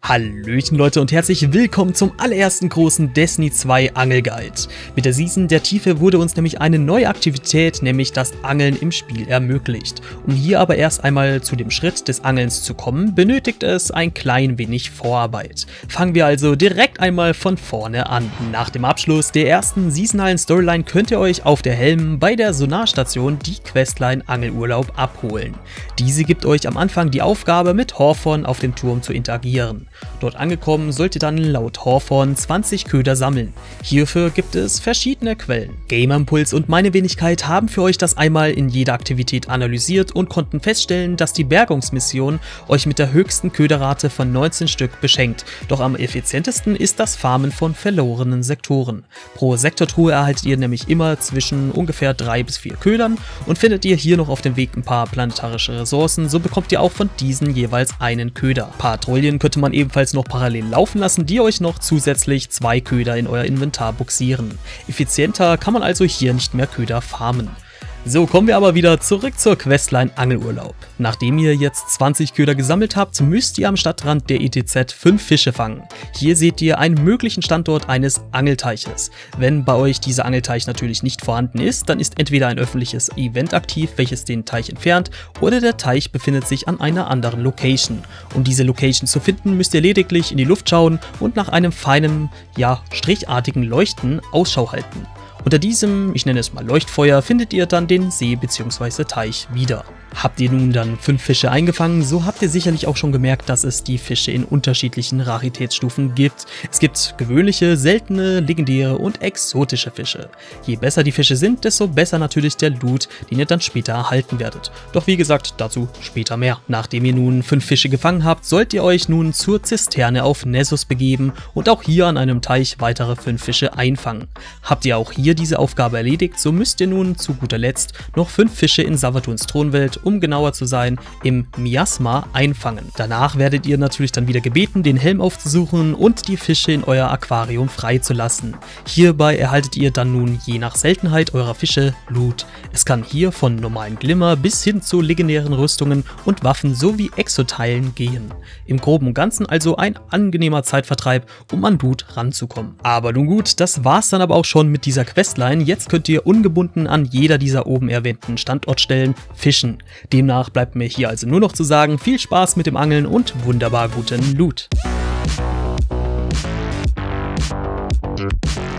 Hallöchen Leute und herzlich willkommen zum allerersten großen Destiny 2 Angelguide. Mit der Season der Tiefe wurde uns nämlich eine neue Aktivität, nämlich das Angeln im Spiel ermöglicht. Um hier aber erst einmal zu dem Schritt des Angelns zu kommen, benötigt es ein klein wenig Vorarbeit. Fangen wir also direkt einmal von vorne an. Nach dem Abschluss der ersten saisonalen Storyline könnt ihr euch auf der Helm bei der Sonarstation die Questline Angelurlaub abholen. Diese gibt euch am Anfang die Aufgabe, mit Hawthorne auf dem Turm zu interagieren. Dort angekommen sollt ihr dann laut Hawthorne 20 Köder sammeln. Hierfür gibt es verschiedene Quellen. Gamerimpuls und meine Wenigkeit haben für euch das einmal in jeder Aktivität analysiert und konnten feststellen, dass die Bergungsmission euch mit der höchsten Köderrate von 19 Stück beschenkt. Doch am effizientesten ist das Farmen von verlorenen Sektoren. Pro Sektortruhe erhaltet ihr nämlich immer zwischen ungefähr 3 bis 4 Ködern und findet ihr hier noch auf dem Weg ein paar planetarische Ressourcen, so bekommt ihr auch von diesen jeweils einen Köder. Patrouillen könnte man ebenfalls noch parallel laufen lassen, die euch noch zusätzlich 2 Köder in euer Inventar buxieren. Effizienter kann man also hier nicht mehr Köder farmen. So, kommen wir aber wieder zurück zur Questline Angelurlaub. Nachdem ihr jetzt 20 Köder gesammelt habt, müsst ihr am Stadtrand der ETZ 5 Fische fangen. Hier seht ihr einen möglichen Standort eines Angelteiches. Wenn bei euch dieser Angelteich natürlich nicht vorhanden ist, dann ist entweder ein öffentliches Event aktiv, welches den Teich entfernt, oder der Teich befindet sich an einer anderen Location. Um diese Location zu finden, müsst ihr lediglich in die Luft schauen und nach einem feinen, strichartigen Leuchten Ausschau halten. Unter diesem, ich nenne es mal Leuchtfeuer, findet ihr dann den See bzw. Teich wieder. Habt ihr nun dann 5 Fische eingefangen, so habt ihr sicherlich auch schon gemerkt, dass es die Fische in unterschiedlichen Raritätsstufen gibt. Es gibt gewöhnliche, seltene, legendäre und exotische Fische. Je besser die Fische sind, desto besser natürlich der Loot, den ihr dann später erhalten werdet. Doch wie gesagt, dazu später mehr. Nachdem ihr nun 5 Fische gefangen habt, sollt ihr euch nun zur Zisterne auf Nessus begeben und auch hier an einem Teich weitere 5 Fische einfangen. Habt ihr auch hier diese Aufgabe erledigt, so müsst ihr nun zu guter Letzt noch 5 Fische in Savathûns Thronwelt, um genauer zu sein, im Miasma einfangen. Danach werdet ihr natürlich dann wieder gebeten, den Helm aufzusuchen und die Fische in euer Aquarium freizulassen. Hierbei erhaltet ihr dann nun je nach Seltenheit eurer Fische Loot. Es kann hier von normalen Glimmer bis hin zu legendären Rüstungen und Waffen sowie Exoteilen gehen. Im Groben und Ganzen also ein angenehmer Zeitvertreib, um an Loot ranzukommen. Aber nun gut, das war's dann aber auch schon mit dieser Questline. Jetzt könnt ihr ungebunden an jeder dieser oben erwähnten Standortstellen fischen. Demnach bleibt mir hier also nur noch zu sagen, viel Spaß mit dem Angeln und wunderbar guten Loot.